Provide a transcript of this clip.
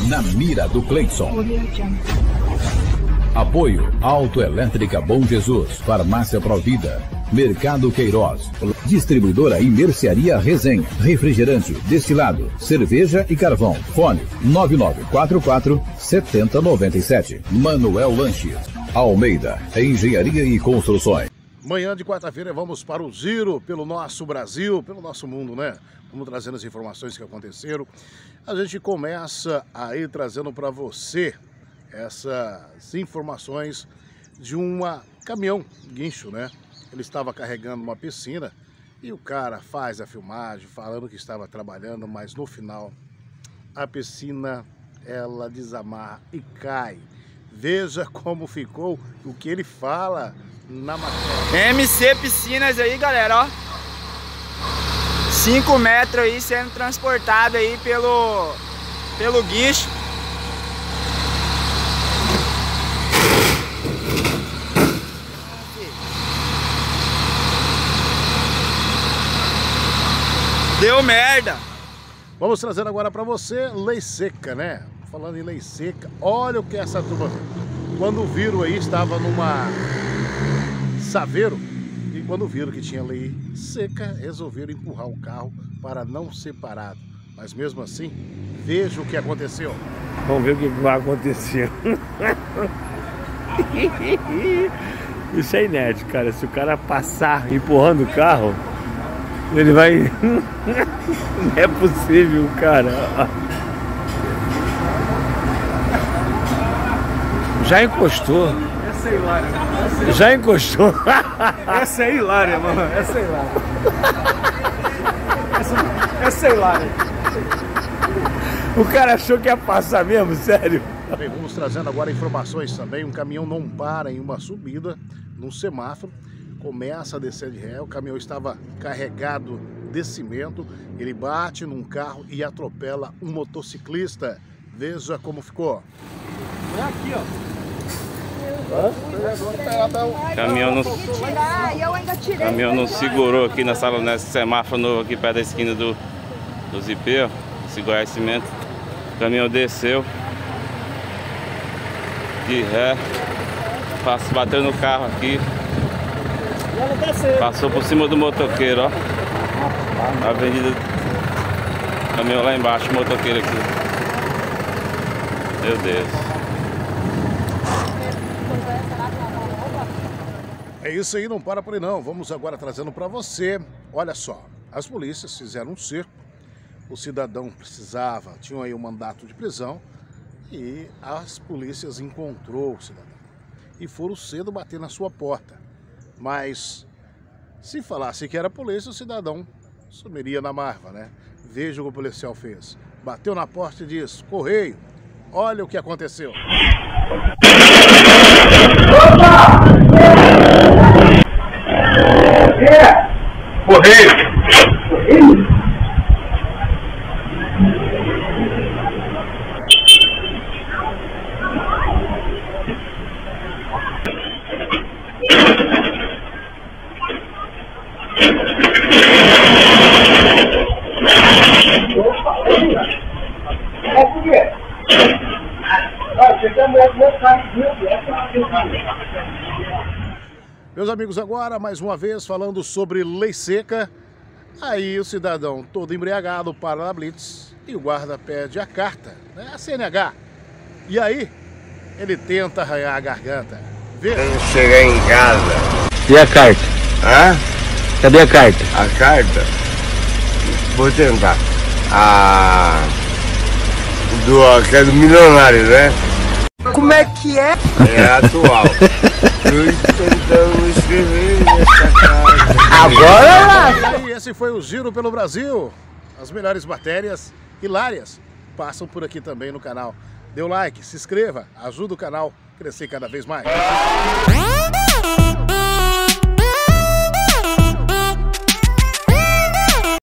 Na mira do Cleison. Apoio Autoelétrica Bom Jesus, Farmácia Provida, Mercado Queiroz, Distribuidora e Mercearia Resenha, Refrigerante, Destilado, Cerveja e Carvão. Fone 9944-7097. Manuel Lanches, Almeida, Engenharia e Construções. Manhã de quarta-feira vamos para o giro pelo nosso Brasil, pelo nosso mundo, né? Vamos trazendo as informações que aconteceram. A gente começa aí trazendo para você essas informações de um caminhão guincho, né? Ele estava carregando uma piscina e o cara faz a filmagem falando que estava trabalhando, mas no final a piscina ela desamarra e cai. Veja como ficou o que ele fala na matéria. MC Piscinas aí, galera, ó. 5 metros aí sendo transportado aí pelo guincho. Deu merda. Vamos trazer agora para você lei seca, né? Falando em lei seca, olha o que essa turma... Quando viram aí, estava numa Saveiro, e quando viram que tinha lei seca, resolveram empurrar o carro para não ser parado. Mas mesmo assim, veja o que aconteceu. Vamos ver o que vai acontecer. Isso é inédito, cara. Se o cara passar empurrando o carro, ele vai... Não é possível, cara. Já encostou. Essa é hilária. Já encostou. Essa é hilária, mano. Essa é hilária. Essa é hilária. O cara achou que ia passar mesmo, sério. Bem, vamos trazendo agora informações também. Um caminhão não para em uma subida, num semáforo. Começa a descer de ré. O caminhão estava carregado de cimento. Ele bate num carro e atropela um motociclista. Veja como ficou. É aqui, ó. Caminhão não segurou aqui na sala, nesse semáforo novo aqui perto da esquina do Zipeu, esse Goiás Cimento. O caminhão desceu de ré, bateu no carro aqui, passou por cima do motoqueiro, ó. A avenida, caminhão lá embaixo, o motoqueiro aqui. Meu Deus. É isso aí, não para por aí não. Vamos agora trazendo para você. Olha só, as polícias fizeram um cerco. O cidadão precisava, tinha aí um mandato de prisão e as polícias encontrou o cidadão. E foram cedo bater na sua porta. Mas se falasse que era polícia, o cidadão sumiria na marva, né? Veja o que o policial fez. Bateu na porta e disse: Correio, olha o que aconteceu. Correio! Meus amigos, agora mais uma vez falando sobre lei seca. Aí o cidadão todo embriagado para na blitz e o guarda pede a carta, né, a CNH. E aí ele tenta arranhar a garganta. Quando chegar em casa. E a carta? Hã? Cadê a carta? A carta? Vou tentar. Que é do milionário, né? Como é que é? É atual. Eu tentando escrever nessa carta. Agora! E esse foi o Giro pelo Brasil. As melhores matérias hilárias passam por aqui também no canal. Dê o like, se inscreva, ajuda o canal a crescer cada vez mais.